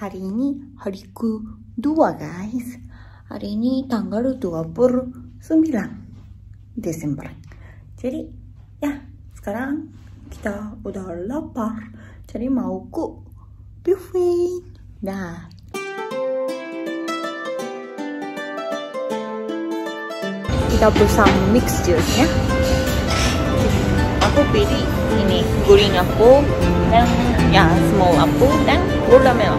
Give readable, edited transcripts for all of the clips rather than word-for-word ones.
hari ini hari kedua guys. Hari ini tanggal 29 Desember. Jadi ya sekarang kita udah lapar. Jadi mau ke buffet. Nah, kita pesan mix juice ya. Aku pilih ini green apple dan ya small apple dan watermelon.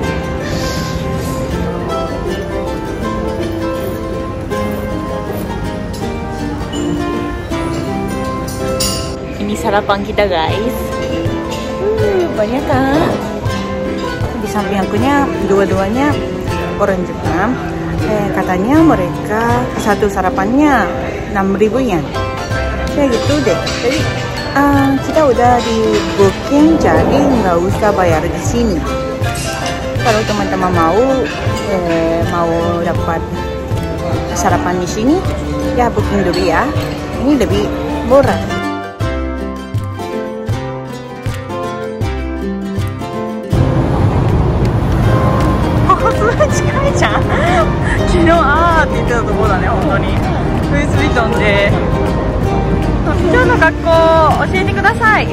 Ini sarapan kita guys. Banyak kan? Di samping akunya dua-duanya orang Jepang. Katanya mereka satu sarapannya 6.000 yen. Kayak gitu deh. Jadi kita udah di booking, jadi nggak usah bayar di sini. Kalau teman-teman mau dapat sarapan di sini, ya booking dulu ya. Ini lebih murah. 近いじゃん。昨日あーって言ってたところだね、本当に。ルイス・ヴィトンで。今日の格好教えてください。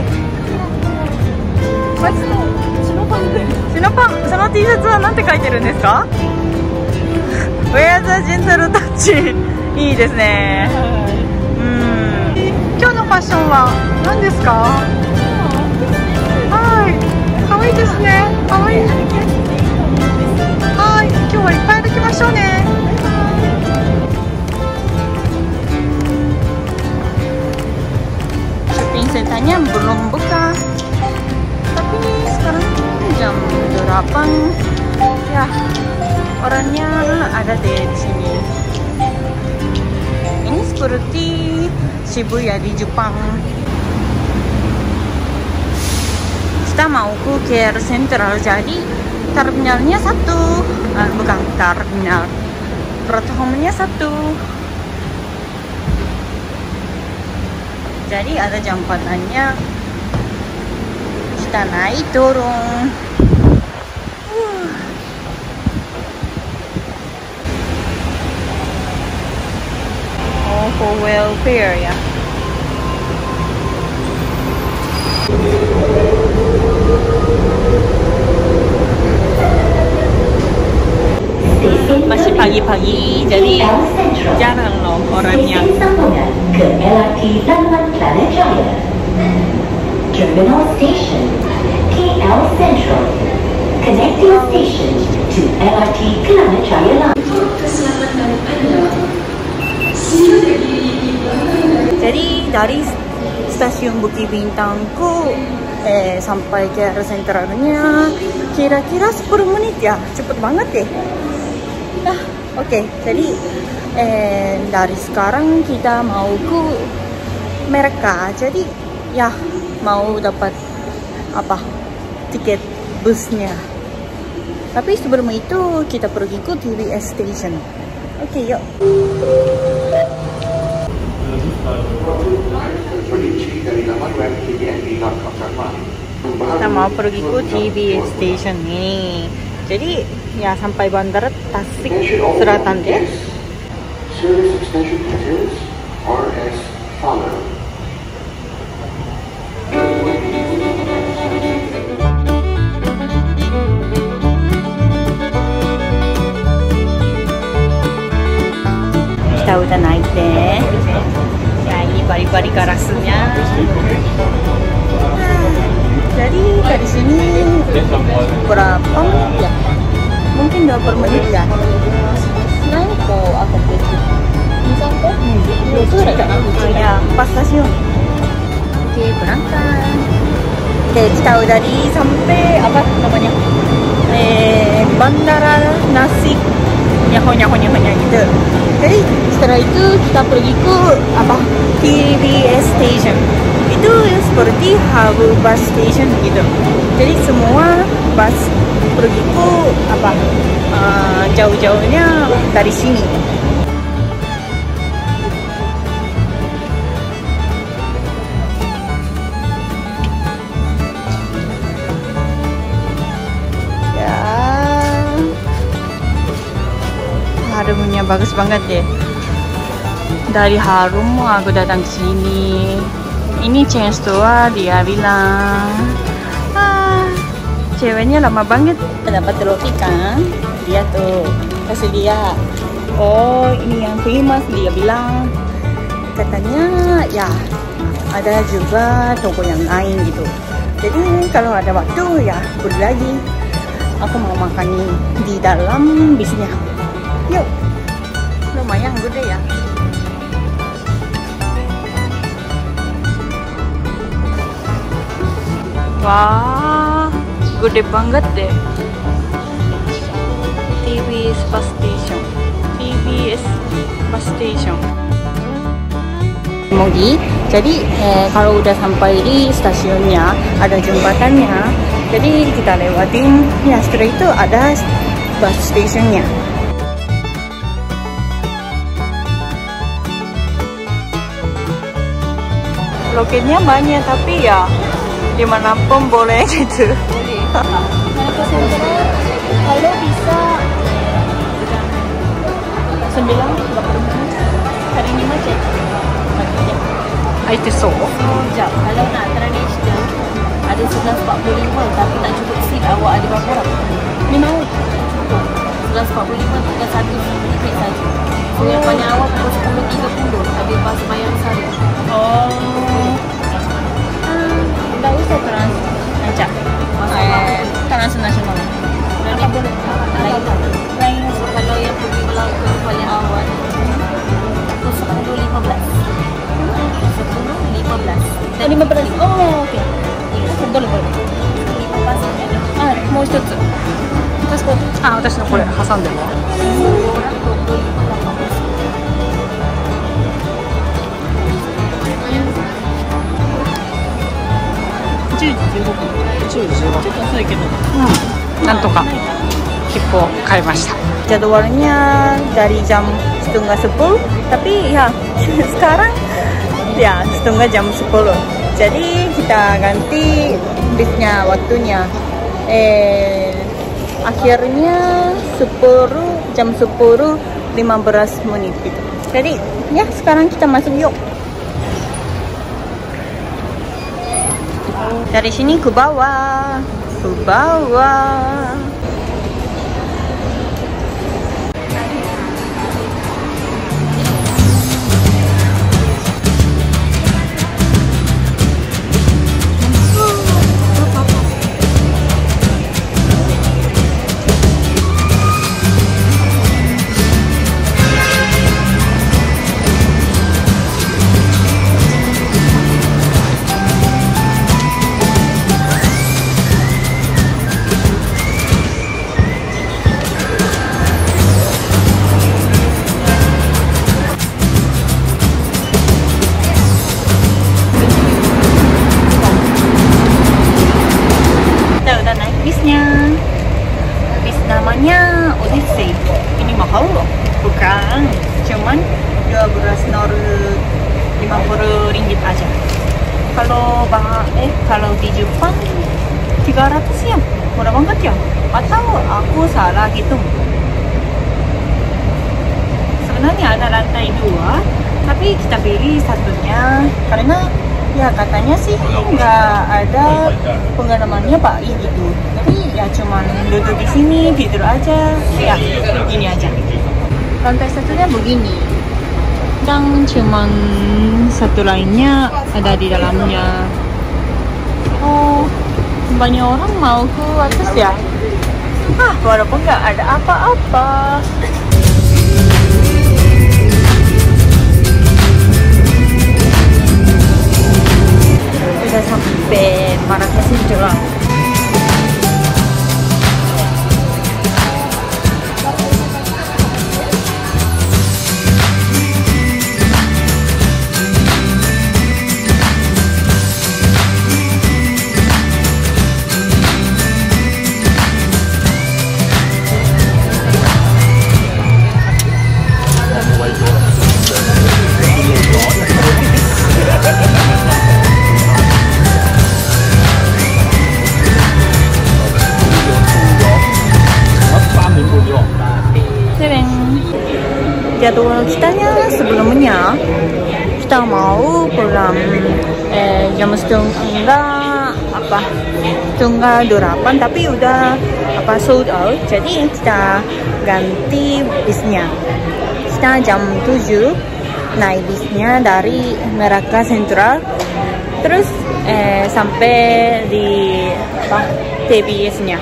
シノパン、その T シャツは何て書いてるんですか？ Wear the gentle touch いいですね。今日のファッションは何ですか？はい、可愛いですね。可愛い。今日はいっぱい歩きましょうね。Shopping centernya belum buka, tapi sekarang jam 8 ya, orangnya ada deh di sini. Ini seperti Shibuya di Jepang. Kita mau ke Care Central, jadi terminalnya satu. Bukan terminal, platformnya satu. Jadi ada jampatannya, kita naik turun. Oh, for welfare ya. Masih pagi-pagi, jadi jarang loh orangnya. Ke LRT Lanwan Planet Jaya. Terminal Station KL Central. Connecting station to LRT Planet Jaya Line. Jadi dari stasiun Bukit Bintang sampai ke sentralnya kira-kira 10 menit ya, cepet banget deh. Nah, oke. Jadi dari sekarang kita mau ke Mereka. Jadi ya mau dapat tiket busnya. Tapi sebelum itu kita pergi ke TBS Station. Oke, yuk. Kita mau pergi ke TBS Station ini. Jadi ya sampai bandara Tasik Selatan deh. Service extension details are as follow. Kita udah naik deh. Ya ini bari-bari garasnya. Jadi dari sini berapa ya? Mungkin 20 menit ya. Naik ke apa itu? Sampai itu ya pas stasiun. Oke, berangkat. Oke, kita udah sampai apa namanya? Bandara Nasik nyaho-nyaho-nyaho gitu. Jadi setelah itu kita pergi ke TBS Station. Itu seperti hub bus station gitu. Jadi semua bus pergi ke jauh-jauhnya dari sini. Ya bagus banget deh. Dari harum aku datang ke sini. Ini chain store, dia bilang. Ceweknya lama banget. Dapat roti kan? Dia tuh kasih dia. Oh, ini yang famous, dia bilang. Katanya ya ada juga toko yang lain gitu. Jadi kalau ada waktu ya beli lagi. Aku mau makan di dalam bisnya. Yuk. Lumayan gede ya. Wah, gede banget deh. TBS Bus Station. TBS Bus Station. Mogi. Jadi kalau udah sampai di stasiunnya ada jembatannya. Jadi kita lewatin ya, setelah itu ada bus stationnya. Loketnya banyak tapi ya dimanapun boleh gitu. Boleh. Kalau bisa 9 hari ini macet. Itu so. Sekejap, kalau nak tradisional ada 11.45 tapi tak cukup seat, awak ada berapa orang? 5 orang. Cukup. 11.45 bukan satu tiket saja. So yang paling awal pukul 10.30 habis bas bayang sana. Oh. Tak usah Ajak. Transnasional. Apa boleh? Lain. Kalau yang pergi Melaka paling awal pukul 10.15. 10.15. 15. Oh, oke. Boleh. 5 pas ada. もう一つ。私のこれ挟んでも。10時15分。ちょっと遅いけど。なんとか切符を買いました。Jadwalnya dari jam 9:30, tapi ya sekarang ya 9:30. Jadi kita ganti bisnya waktunya. Akhirnya jam 10:15 gitu. Jadi ya sekarang kita masuk yuk. Dari sini ke bawah. Namanya Odyssey. Ini mahal loh. Bukan, cuman 12.50 ringgit aja. Kalau di Jepang 300 yen. Murah banget ya. Atau aku salah hitung. Sebenarnya ada lantai 2, tapi kita pilih satunya karena ya katanya sih nggak ada pengalamannya baik gitu. Tapi ya cuman duduk di sini tidur aja, ya begini aja. Lantai satunya begini, dan cuman satu lainnya ada di dalamnya. Oh, banyak orang mau ke atas ya? Walaupun nggak ada apa-apa. Udah sampai Marrakesh Jepang. jadwal kitanya sebelumnya kita mau pulang jam setengah 8 tapi udah sold out, jadi kita ganti bisnya. Kita jam 7 naik bisnya dari Melaka Sentral, terus sampai di TBS-nya.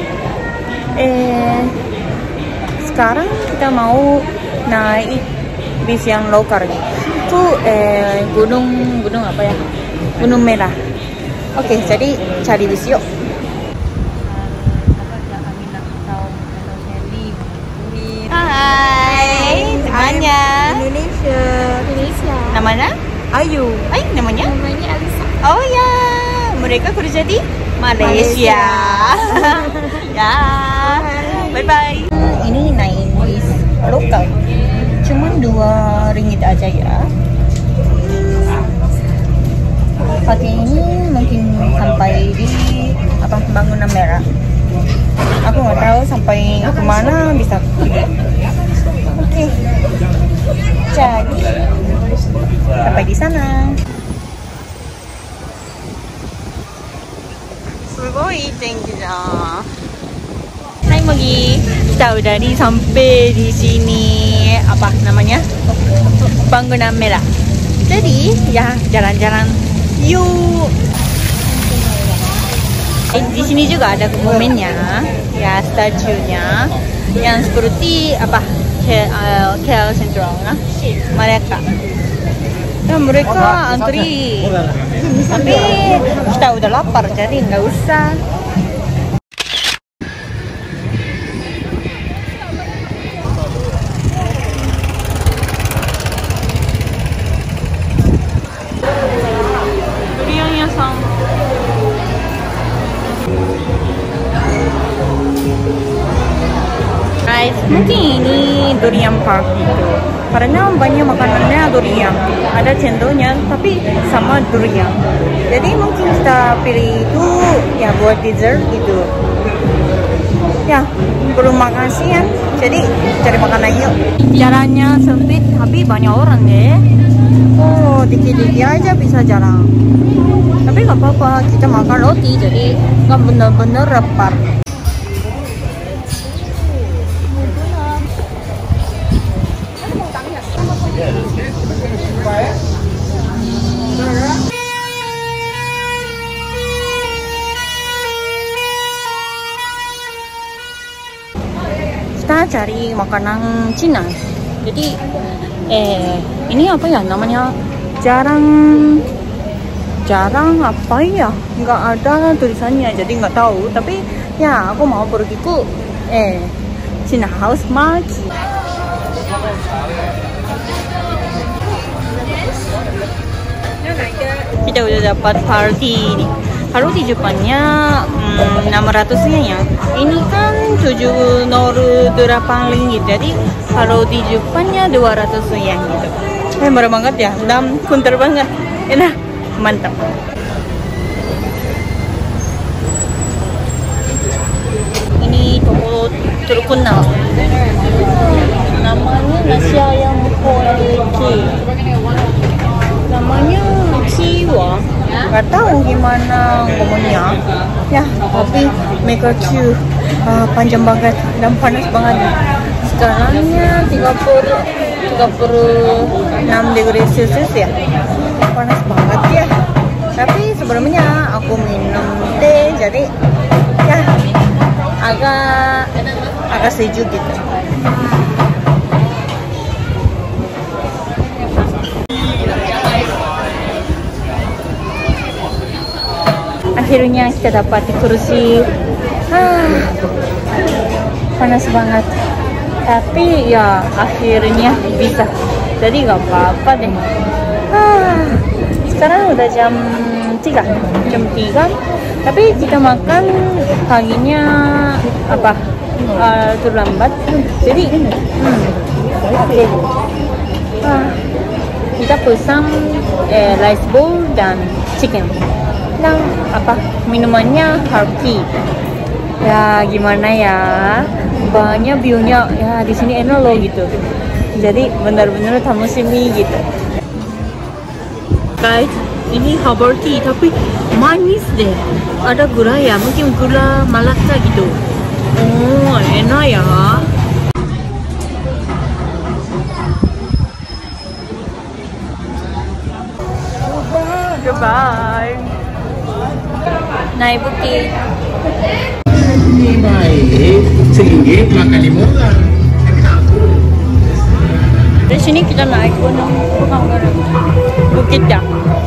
Sekarang kita mau naik bis yang lokal itu gunung apa ya, Gunung Merah. Oke, jadi cari bis yuk. Hai, namanya Indonesia. namanya Ayu. Namanya Alisa. oh ya, mereka kerja di Malaysia. Ya, bye bye. Ini naik bis lokal, cuman 2 ringgit aja ya. Pakai ini mungkin sampai di bangunan merah. Aku nggak tahu sampai kemana bisa pergi. Oke, jadi sampai di sana. Sugoi tingginya. Hai Mogi, kita udah sampai di sini, apa namanya, bangunan merah. Jadi ya jalan-jalan yuk. Di sini juga ada monumennya, ya statunya yang seperti KL Sentral, mereka. Dan mereka antri, tapi kita udah lapar jadi nggak usah. Guys, mungkin ini durian park gitu, karena banyak makanannya durian, ada cendolnya tapi sama durian. Jadi mungkin kita pilih itu ya buat dessert gitu. Ya, belum makan siang, jadi cari makanan yuk. Jalannya sempit tapi banyak orang ya. Oh, dikit-dikit aja bisa jalan. Tapi nggak apa-apa, kita makan roti jadi nggak bener-bener lapar. Kita cari makanan Cina. Jadi ini apa ya namanya, jarang apa ya, nggak ada tulisannya jadi nggak tahu. Tapi ya aku mau pergi ke Cina House Market. Kita udah dapat party ini. Kalau di Jepangnya 600 yen ya. Ini kan 708 ringgit. Jadi kalau di Jepangnya 200 yen gitu. Murah banget ya. Dan pintar banget. Enak, mantap. Ini toko terkenal. Namanya nasi ayam koeke. Namanya Kiwa. Gak tahu gimana ngomongnya ya, tapi mereka Q panjang banget dan panas banget. Sekarangnya 36 degree Celcius ya, panas banget ya. Tapi sebelumnya aku minum teh, jadi ya agak sejuk gitu. Akhirnya kita dapat di kursi. Panas banget, tapi ya akhirnya bisa, jadi nggak apa-apa deh. Sekarang udah jam 3, tapi kita makan paginya terlambat, jadi kita pesan rice bowl dan chicken. Dan minumannya Harki. Ya gimana ya, banyak view-nya ya, di sini enak loh gitu. Jadi benar-benar tamushimi gitu. Guys, ini herbal tea tapi manis deh. Ada gula ya, mungkin gula Malaka gitu. Oh, enak ya. Goodbye. Naik bukit. Ini baik, singgit makan di murah. Di sini kita naik gunung, bukit ya.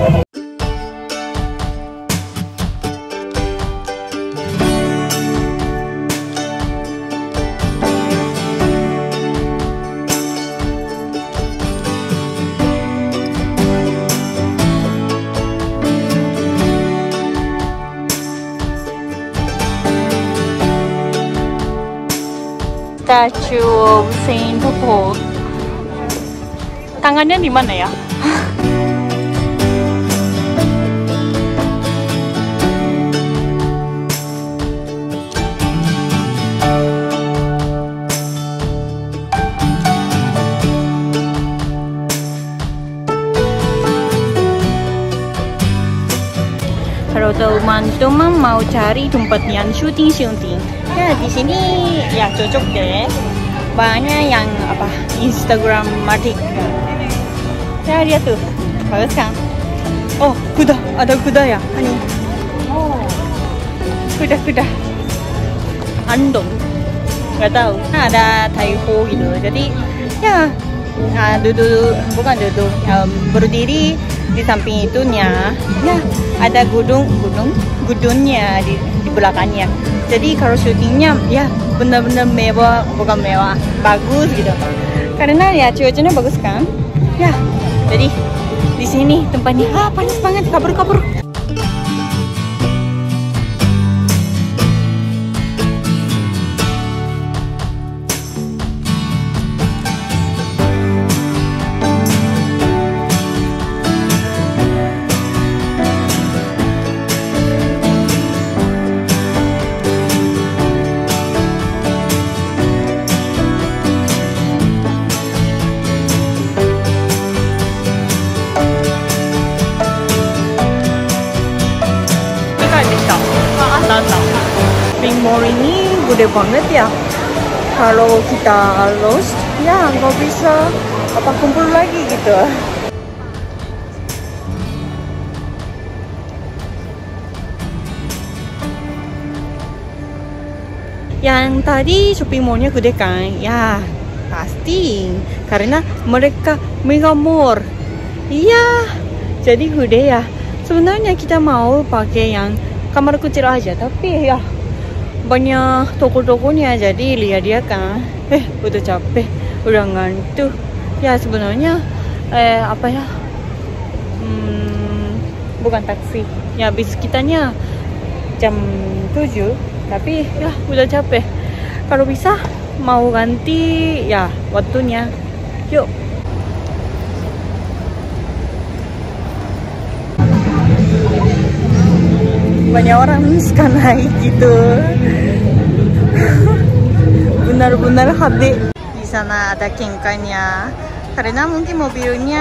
Statue of Saint Paul. Tangannya di mana ya? Kalau teman-teman mau cari tempat yang syuting, ya di sini ya cocok deh. Banyak yang apa Instagramatic. Ya lihat tuh, bagus kan? Oh, kuda, ada kuda ya? Ini. Oh, kuda. Andong, nggak tahu. Nah, ada taiho gitu. Jadi ya duduk, bukan duduk, berdiri di samping itunya. Ya ada gedungnya di belakangnya. Jadi kalau syutingnya ya benar-benar mewah, bukan mewah, bagus gitu. Karena ya cuacanya bagus kan? Ya, jadi di sini tempatnya panas banget, kabur. Spring Mall ini gede banget ya. Kalau kita lost, ya nggak bisa kumpul lagi gitu. Yang tadi shopping mallnya gede kan? Ya pasti karena mereka mega mall. Iya, jadi gede ya. Sebenarnya kita mau pakai yang kamar kecil aja, tapi ya banyak toko-tokonya, jadi lihat dia kan. Udah capek, udah ngantuk. Ya sebenarnya bukan taksi. Ya bis kitanya jam 7, tapi ya udah capek. Kalau bisa mau ganti ya waktunya. Yuk. Banyak orang suka naik gitu. Benar-benar habis. Di sana ada kengkanya. Karena mungkin mobilnya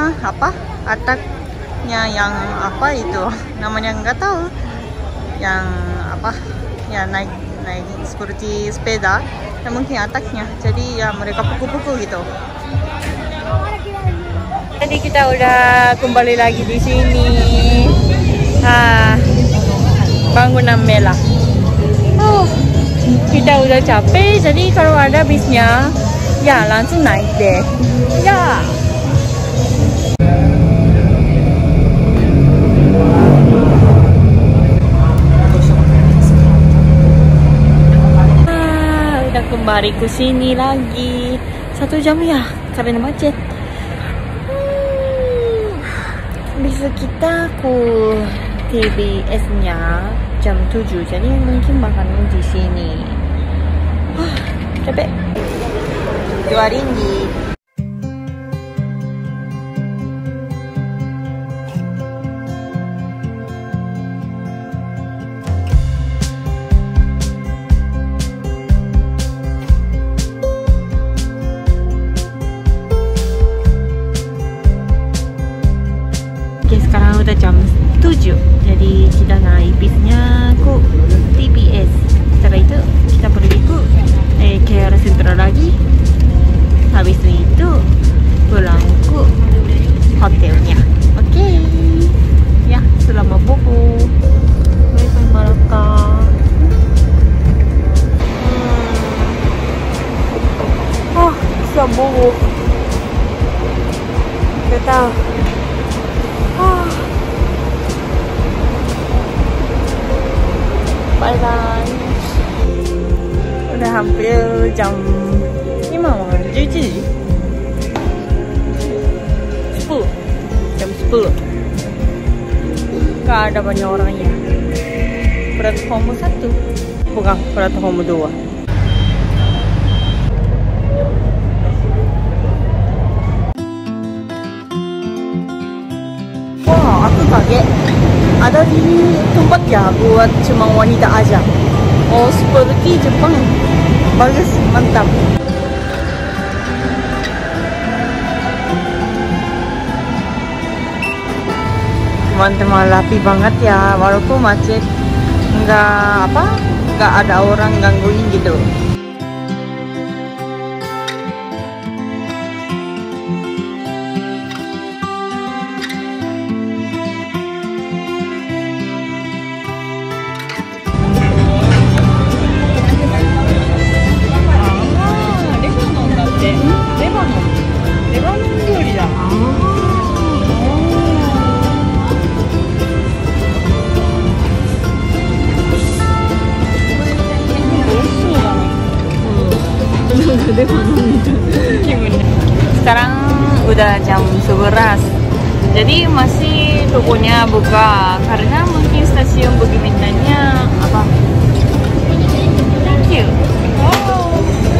ataknya yang itu namanya nggak tahu. Yang ya naik seperti sepeda. Ya mungkin ataknya. Jadi ya mereka pukul-pukul gitu. Jadi kita udah kembali lagi di sini. Bangunan Mela. Kita udah capek, jadi kalau ada bisnya ya langsung naik deh. Ya. Udah kembali ke sini lagi. 1 jam ya karena macet. Bisa kita ke TBS-nya jam 7, jadi mungkin makan di sini. Capek. 2 ringgit. guys. Udah hampir jam 11 ji? 10. Jam 10. Gak ada banyak orangnya. Platform 1. Bukan, platform 2. Wah, aku kaget. Ada di tempat ya buat cuma wanita aja. Oh, seperti Jepang. Bagus, mantap. Teman-teman, rapi banget ya. Walaupun macet, nggak ada orang gangguin gitu. Sekarang udah jam 11. Jadi masih tokonya buka karena mungkin stasiun Bukitbintangnya apa? Thank you. Wow.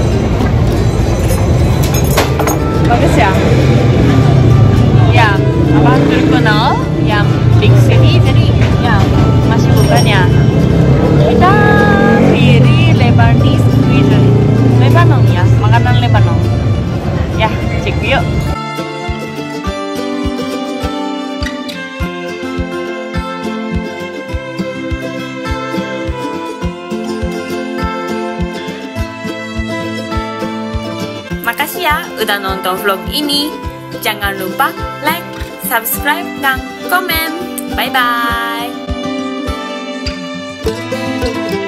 Bagus ya? Ya, apa terkenal yang big city, jadi ya masih bukanya. Kita pilih Lebanese cuisine. Lebanon ya, makanan Lebanon. Ya, cek yuk. Makasih ya udah nonton vlog ini. Jangan lupa like, subscribe, dan komen. Bye bye.